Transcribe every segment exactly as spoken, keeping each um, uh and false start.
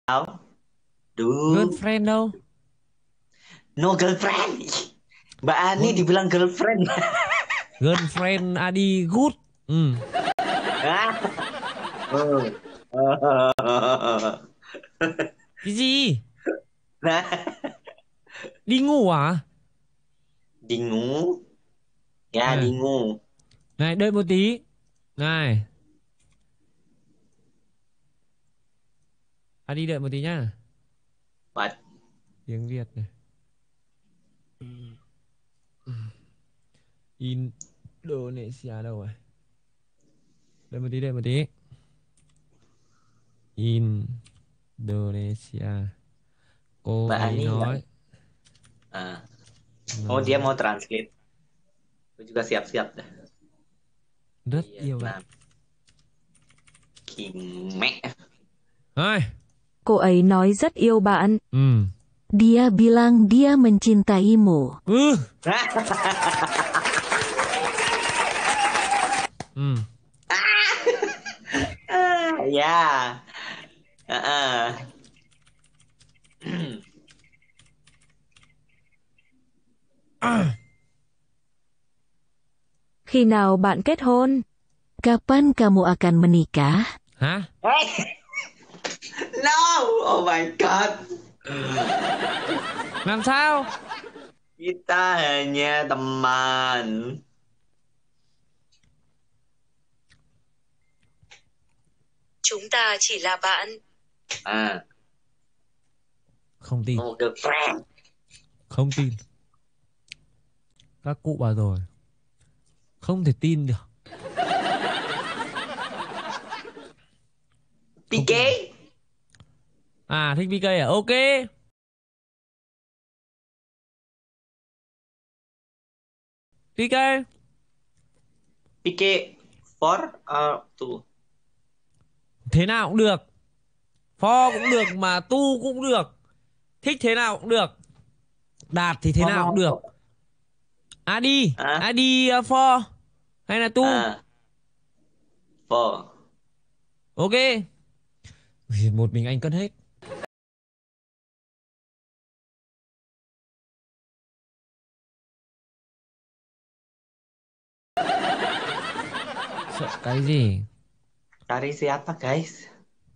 Duh, Girlfriend đâu? no girlfriend. Mbak Ani Girl- dibilang girlfriend. Girlfriend Adi good. Ừ. Cái gì? Đi ngủ à? Đi ngủ. Ya, Này, đi ngủ. này đợi một tí. Này, Adi đợi một tí nhá. What? Tiếng Việt này. Indonesia đâu rồi? Đợi một tí, đợi một tí. Indonesia. Cô Mbak ấy Ani nggak. nói Ah. Oh, dia nó mau translate. Gue juga siap-siap dah. rất yêu bạn. Vietnam. Kime. Hai. Cô ấy nói rất yêu bạn. Ừ. Dia bilang dia mencintaimu. Ừ. Ừ. Ya. Ah. À. Khi nào bạn kết hôn? Kapan kamu akan menikah? Hả? No. Oh my God. Làm sao? Kita hanya teman. Chúng ta chỉ là bạn. À. Không tin. No girlfriend. Không tin. Các cụ bảo rồi. Không thể tin được. Không tin được. pê ca. À, thích pê ca à? Ok. pê ca. pê ca for uh, two. Thế nào cũng được. For cũng được mà tu cũng được. Thích thế nào cũng được. Đạt thì thế nào cũng được. Oh. Adi. À. Adi uh, for. Hay là tu. À. For. Ok. Một mình anh cân hết. Sợ cái gì? Cari siapa guys?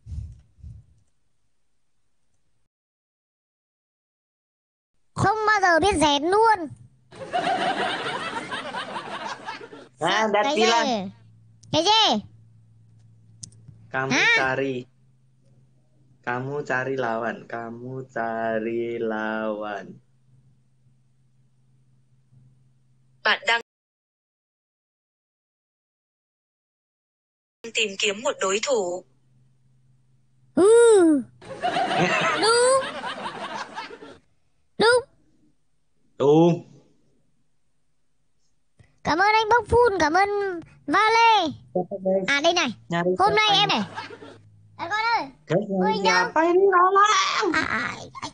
Không bao giờ biết dẹp luôn. Nah, Cái Dati gì? lang. Cái gì? Kamu Hả? cari. Kamu cari lawan. Kamu cari lawan. Bạn đang tìm kiếm một đối thủ. Ừ. Đúng. Đúng. Đúng. Cảm ơn anh Bốc Phun, cảm ơn Vale. À đây này. Nyari Hôm nay siapa em ini? này. À, con ơi. Guys, nyari Ôi nhá. siapa ini? Tolong. À, à,